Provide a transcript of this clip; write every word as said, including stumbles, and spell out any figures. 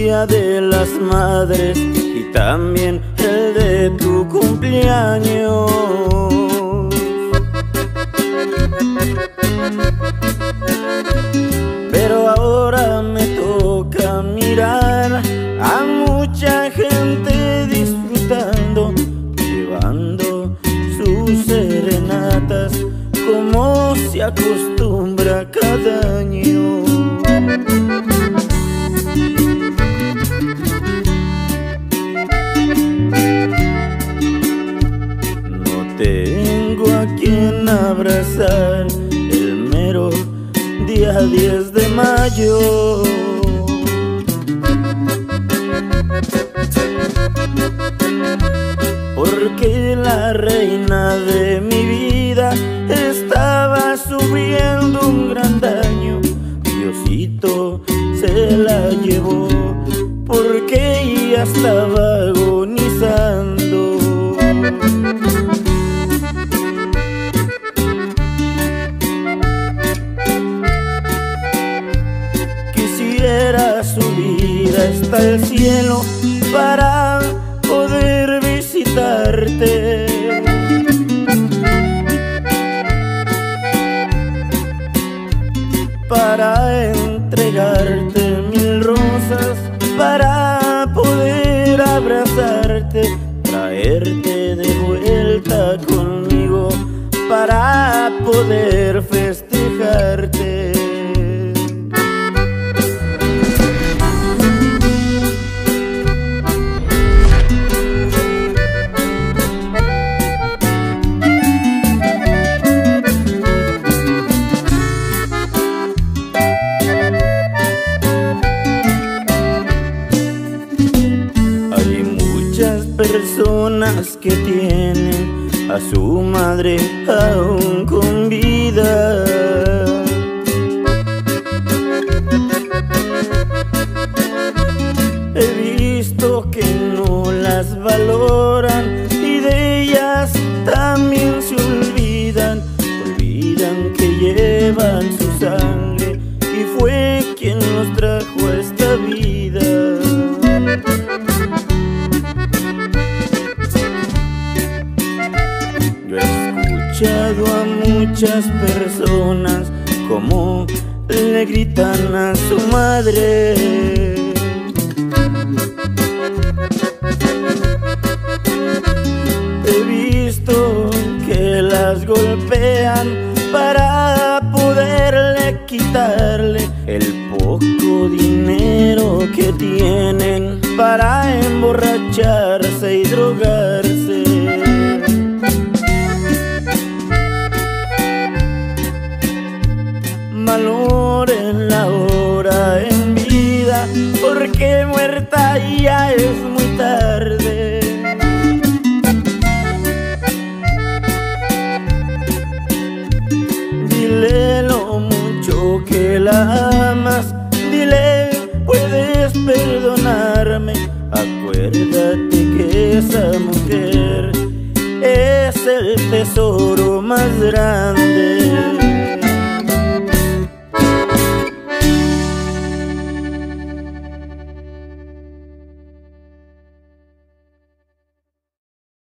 Día de las Madres y también el de tu cumpleaños. Pero ahora me toca mirar a mucha gente disfrutando, llevando sus serenatas como se acostumbra cada año. No tengo a quien abrazar el mero día diez de mayo. Porque la reina de mi vida estaba sufriendo un gran daño. Diosito se la llevó porque ella estaba agonizando. Quisiera subir hasta el cielo para poder visitarte, para entregarte mil rosas, para poder abrazarte, traerte de vuelta conmigo, para poder festejarte. Personas que tienen a su madre aún con vida. He visto que no las valoran y de ellas también se olvidan. Olvidan que llevan su sangre y fue quien nos trajo a esta vida. Yo he escuchado a muchas personas como le gritan a su madre. He visto que las golpean para poderle quitarle el poco dinero que tienen para emborracharse y drogarse. Valoren la hora en vida, porque muerta ya es muy tarde. Dile lo mucho que la amas, dile puedes perdonarme. Acuérdate que esa mujer es el tesoro más grande.